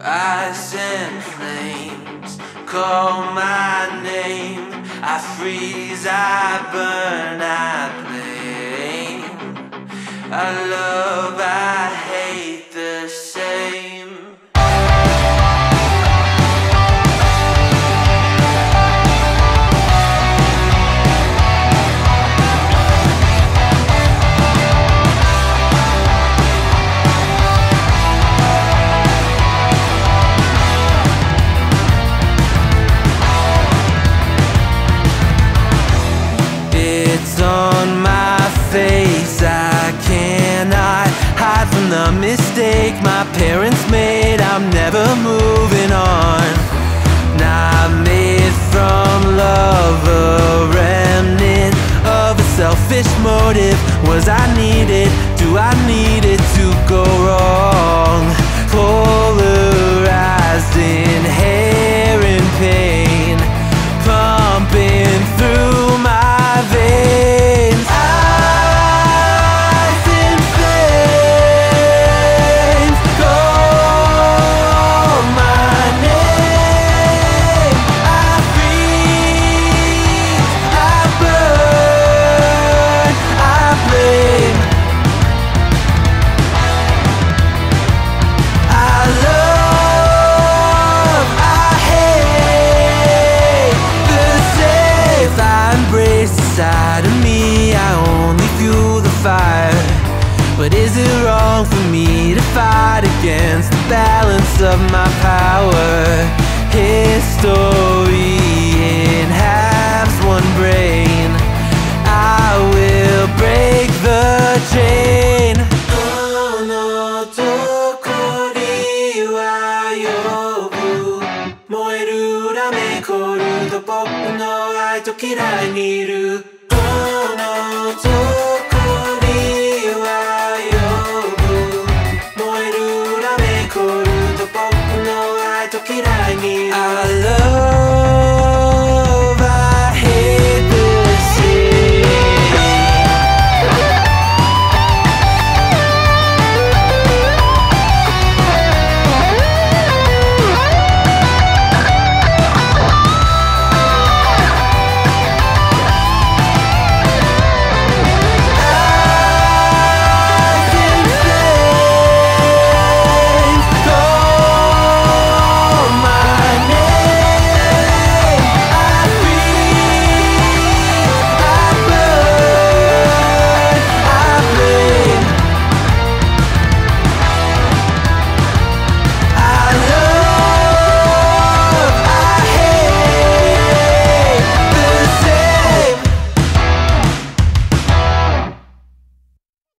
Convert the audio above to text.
Eyes in flames, call my name. I freeze, I burn, I blame. I love, I hate the same. I cannot hide from the mistake my parents made. I'm never moving on. Not made from love, a remnant of a selfish motive. Was I needed? Do I need it to go wrong? Polarized, inherent pain pumping through my veins. Inside of me, I only fuel the fire. But is it wrong for me to fight against the balance of my power? History in halves, one brain. I will break the chain. Oh no, tokori wa yobu. Moeru rame koru to僕の愛と嫌いにいる。このどこには呼ぶ。燃えるラメコルと僕の愛と嫌いにいる。I love